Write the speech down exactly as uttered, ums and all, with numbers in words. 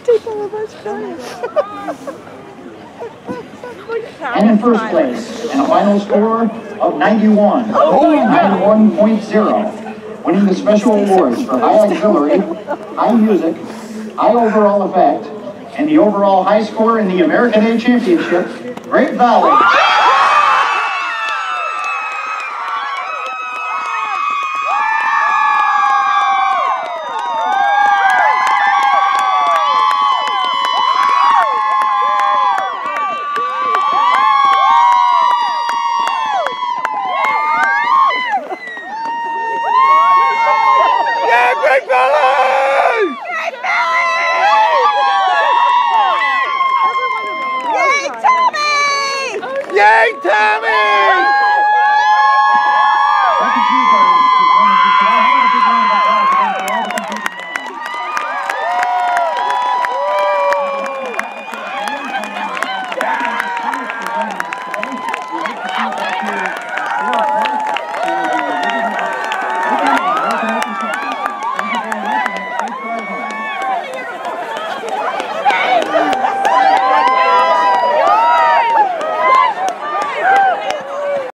And in first place, and a final score of ninety-one, ninety-one point zero, winning the special awards for high auxiliary, high music, high overall effect, and the overall high score in the American A Championship, Great Valley. Great Valley! Great Valley! Yay, Tommy! Yay, Tommy!